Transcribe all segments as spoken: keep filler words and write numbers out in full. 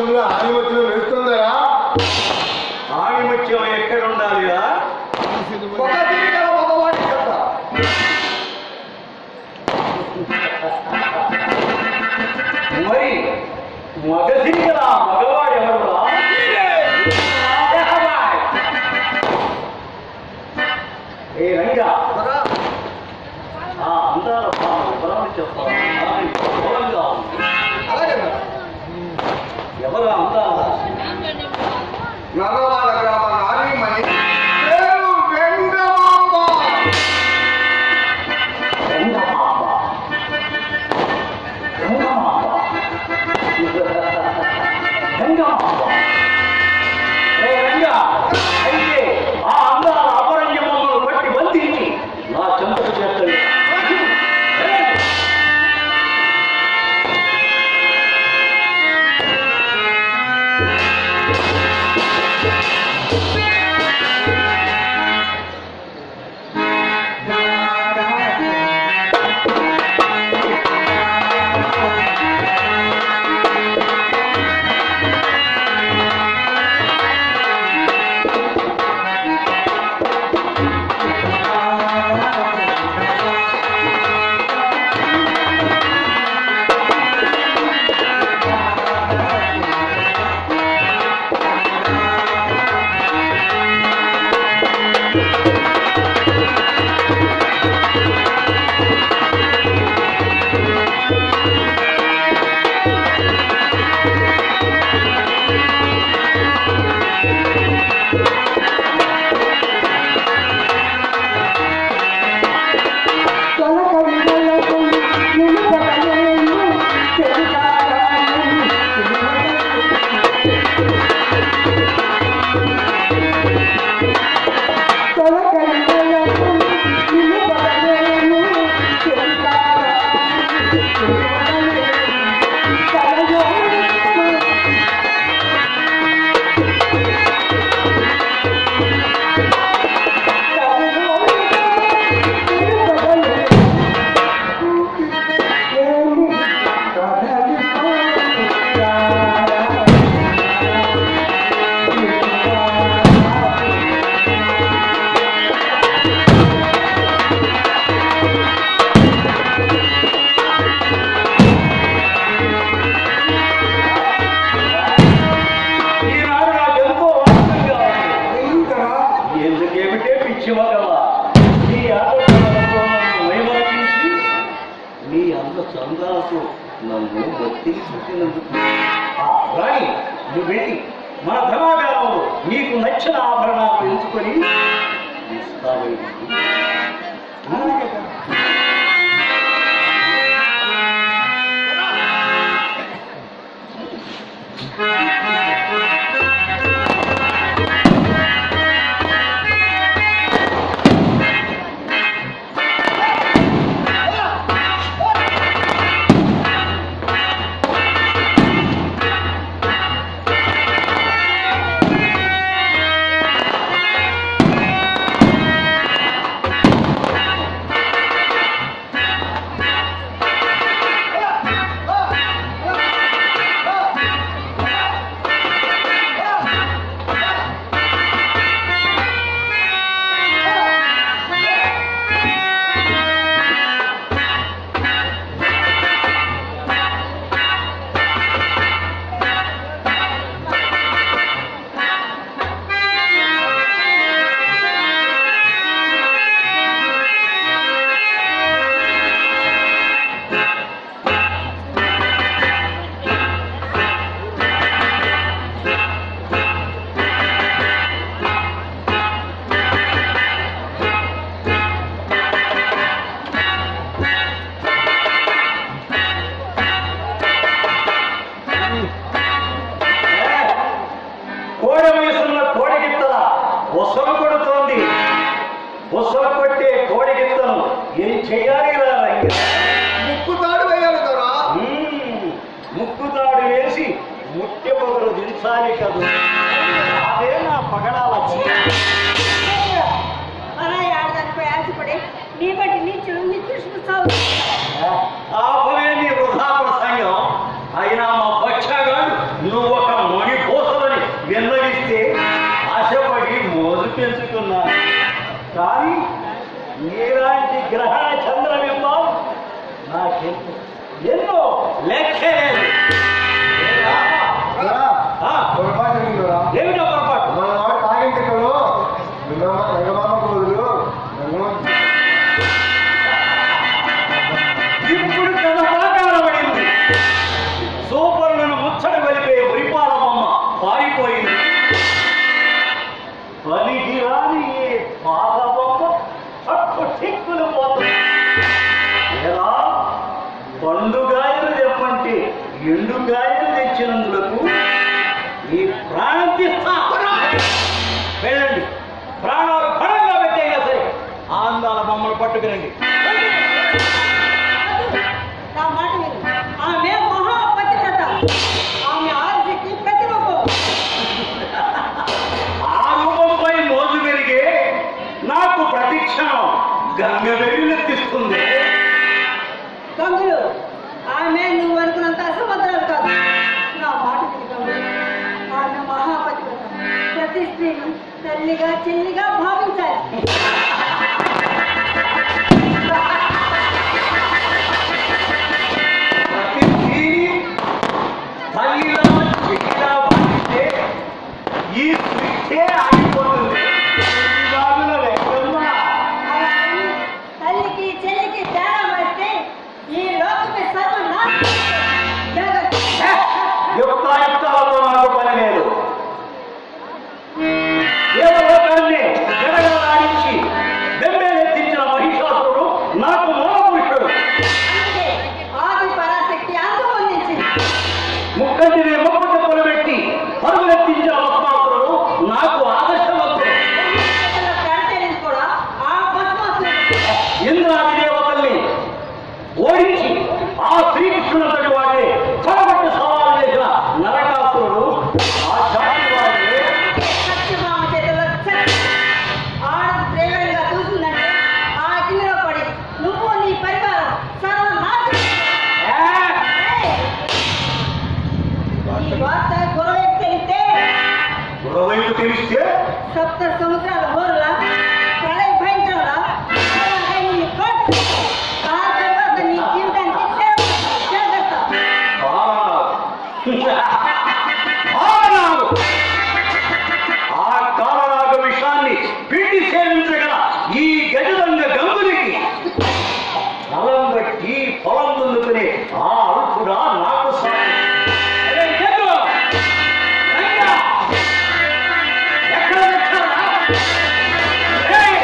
ఆకాశంలో ఆనిమత్యం వేస్తుందా? ఆనిమత్యం ఎక్కడ ఉండాలిరా? మగవాడి చెప్తా. మరి మగసింగల మగవాడు ఎవరురా? ఏ రంగా ఆ అందాల బలాన్ని చెప్తాను. ఎవరా అందాల నగవాడ గ్రామ నారీమణి పేరు వెంగమాంబ. వెంగమాంబ వెంగమాంబ వెంగమాంబ రే రంగా, అయితే ఆ అందాల అపరంజ బొమ్మలు పట్టి బంధించి నా చెంతకు చేస్తాడు. నన్ను ఒత్తిడి చూసినందుకు రాణి, నువ్వు వెళ్ళి మన ధనాగారంలో నీకు నచ్చిన ఆభరణాలు ఎంచుకొని ఇస్తావే. ముక్కుతాడు వేయాలి కదా, ముక్కుతాడు వేసి ముట్టె పొగలు దించాలి కదా. అదే నా పగడాల ఆపలే నీ వృధా ప్రసంగం. అయినా మా బచ్చాగాడు నువ్వు ఒక నీలాంటి గ్రహణ చంద్రబింబం నాకెంతో ఎన్నో లెక్కే లేదు. పొరపాటు జరిగిందిరా. ఏమిటో పొరపాటు? మన వాడు తాగింటికలు రంగమామకు బదులు ఇప్పుడు కథ పాకాలబడింది. సూపర్లను ముచ్చట వెలిపే ఉరిపాల బొమ్మ పారిపోయింది. పనికి రాని ఈ పాత బొమ్మ పట్టు టిక్కులు పోతుంది. ఎలా పండుగాయలు తెమ్మంటే ఎండుగాయలు తెచ్చినందులకు ఈ ప్రాణం తీస్తా. వెళ్ళండి, ప్రాణాలు పడంగా పెట్టేగా సరే ఆందాల బొమ్మలు పట్టుకురండి. నా మాట విను. ఆమె మహాపతివ్రత. ఆమె ఆర్జికి ప్రతిరూపం. ఆ రూపంపై మోజు పెరిగే నాకు ప్రతిక్షణం గంగ వెలులెత్తిస్తుంది. గంగులు, ఆమె నువ్వు అనుకున్నంత అసమర్థాలు కాదు. నా మాట విను గంగులు. ఆమె మహాపతివ్రత. ప్రతి స్త్రీని తల్లిగా చెల్లిగా భావించాలి. ప్రతి స్త్రీని తల్లిలా చెల్లిలా భావిస్తే ఈ సృష్టే ఆగిపోతుంది. బాగుల లెక్కమ్మా. అలాగని తల్లికి చెల్లికి తేడా వస్తే ఈ లోకమే సర్వనాశనం. జాగ్రత్త. యుక్తాయుక్తాలతో నాకు పని లేదు. దేవలోకాన్ని జడగలాడించి దెబ్బెత్తించిన మహిషాసురుడు నాకు మూలపురుషుడు. అందుకే ఆది పరాశక్తి అంతమొందించింది. ముక్కంటిని ముప్పు చెప్పులు పెట్టి పరుగులెత్తించిన భస్మాసురుడు నాకు ఆదర్శవంతుడు. ప్రాంతాన్ని కూడా ఆ భస్మాసురుడు. ఇంద్రాది దేవతల్ని ఓడించి ఆ శ్రీకృష్ణుడు వాడే చొరబట్టి సవాలు చేసిన నరకాసురుడు ఆ జాతి వాడే. సత్యభామ చేతిలో చచ్చి ఆడ త్రేవంగా చూసిందంటే ఆ అగ్నిలో పడి నువ్వు నీ పరివారం సర్వనాశనం. ఏయ్! ఈ వార్త గొడవకు తెలిస్తే గురవైపు తెలిస్తే సప్త సముద్రాల హోరులా ప్రళయ భయంకరంలా అలాగే నీ కొట్టు. ఆ తర్వాత నీ జీవితానికి జాగ్రత్త. కారణాలు ఆ కారణాల విషయాన్ని పీటి సేవించగల ఈ గజరంగ గంగునికి పొలం బట్టి పొలం దున్నుకునే ఆ అల్పుడా నాకు సాయం. అరే జగ్గు! రంగా! ఎక్కడ వచ్చారా? ఏయ్!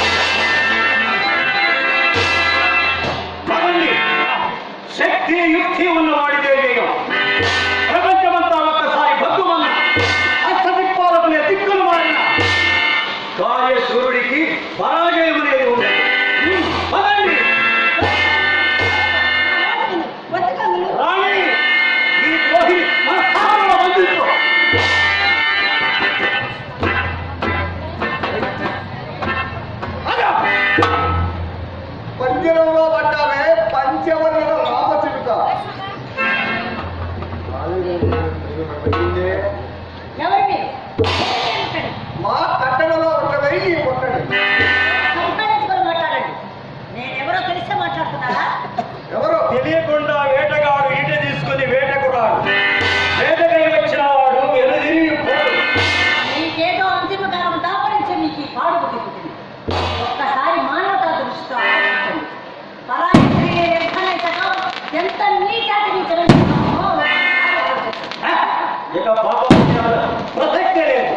పదండి. శక్తి యుక్తి ఉన్నవాడిదే జయం. ప్రపంచమంతా ఒక్కసారి భగ్గుమన్న అష్టదిక్పాలకులే దిక్కులు మారిన కార్యశూరుడికి పరాజయం అనేది ఉండదు. పదండి. బతుకంగులు రాణి ఈ ద్రోహి మన స్థానంలో బంధించు. పంజరంలో పడ్డామే పంచవర్ణుల రామచిలుక. ఎవరు మీరు? మా కట్టడలో ఉన్నవై నీ కొట్టండి. సంపాదించుకొని మాట్లాడండి. నేనెవరో తెలిసే మాట్లాడుతున్నారా? ఎవరు? తెలియకుండా వేటగాడు ఈట తీసుకుని వేటకు రాడు. వేటకై వచ్చిన వాడు ఎదురు పోడు. మీకేదో అంతిమ కాలం దాపరించే మీకు ఈ పాడు బుద్ధి పుట్టింది. ఒక్కసారి మానవతా దృష్టితో ఆలోచించండి. పరాయి తిరిగే వ్యర్థాలైతేనో ఎంత నీచాటి నీచడం ఇక పాపం ప్రసక్తే లేదు.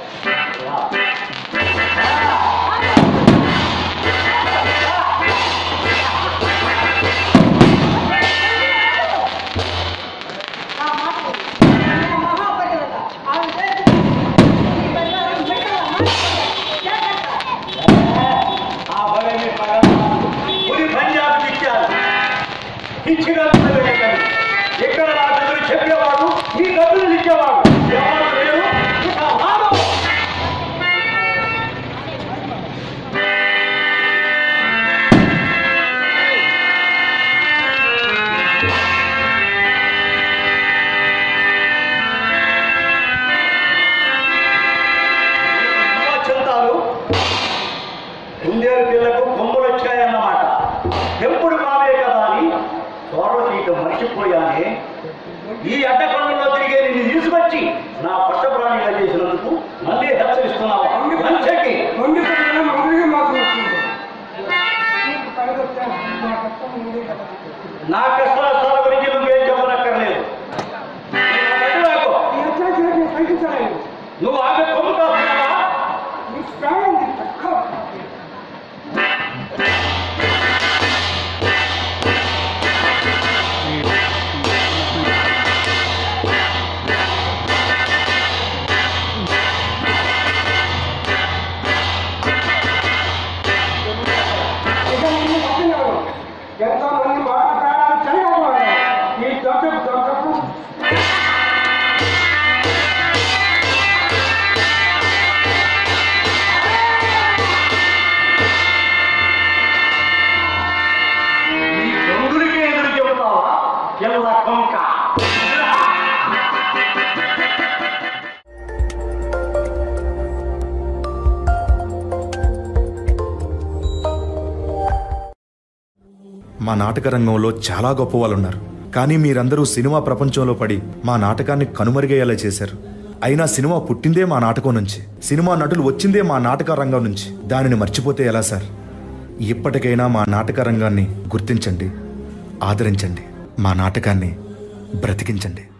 నా మాట మహాపతివ్రత ఆమె పేరు ఈ పరివారం బిడ్డల మార్చుకోండి. జాగ్రత్త. ఆ భయమే పులి పంజాబ్ ఇచ్చారు. ఇచ్చిగా ఎక్కడ నా దగ్గర చెప్పేవాడు ఈ డబ్బులు ఇచ్చేవాడు ఎవరు లేరు. ఇక వాడు చెంతారు కుందేలు పిల్లకు కొమ్ములు మా నాటక రంగంలో చాలా గొప్ప వాళ్ళు ఉన్నారు. కానీ మీరందరూ సినిమా ప్రపంచంలో పడి మా నాటకాన్ని కనుమరుగయ్యేలా చేశారు. అయినా సినిమా పుట్టిందే మా నాటకం నుంచి, సినిమా నటులు వచ్చిందే మా నాటక రంగం నుంచి. దానిని మర్చిపోతే ఎలా సార్? ఇప్పటికైనా మా నాటక రంగాన్ని గుర్తించండి, ఆదరించండి, మా నాటకాన్ని బ్రతికించండి.